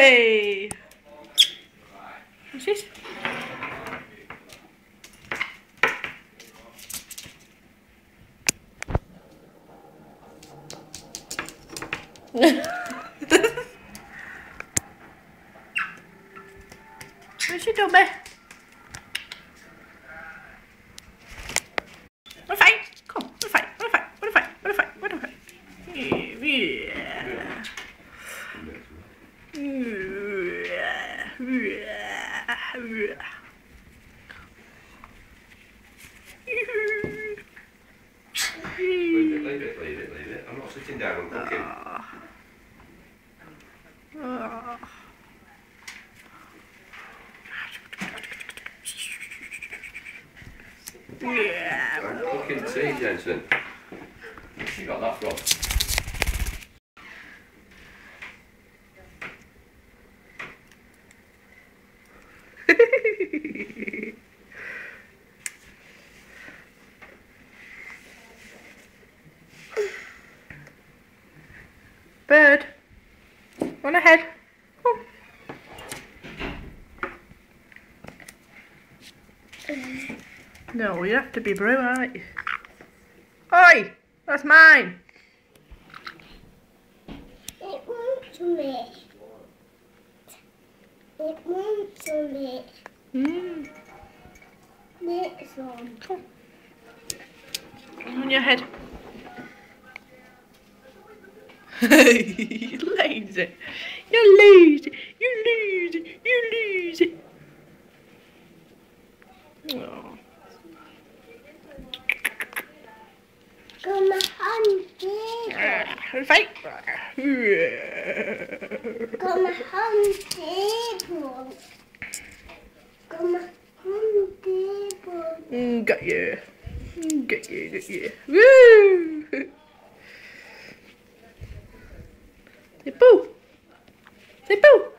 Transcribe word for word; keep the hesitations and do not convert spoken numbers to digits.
Hey! What's this? What's she doing, babe? Wanna fight? Come on, wanna fight, wanna fight, wanna fight, wanna fight, wanna fight. Yeah. Leave it, leave it, leave it, leave it. I'm not sitting down and cooking. Oh. Yeah. I'm cooking tea, Jensen. Where's she got that from? Bird, on ahead. Oh. No, you have to be brave, aren't you? Oi, that's mine. It wants me. It wants me. Mm. Next one. Come on. On your head. You lazy. You're lazy. You lazy. You lazy. Oh. Come on, table. Fight. Come on, table. Come on, table. Mm, got you. Mm, got you. Got you. Woo! Say boo. Say boo.